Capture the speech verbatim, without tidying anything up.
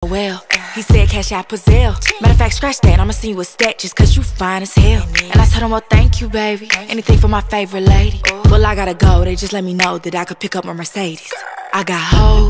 well. He said cash out Pazelle. Matter of fact, scratch that, I'ma send you a stat just cause you fine as hell. And I told him, well, thank you, baby. Anything for my favorite lady. Well, I gotta go, they just let me know that I could pick up my Mercedes. I got hoes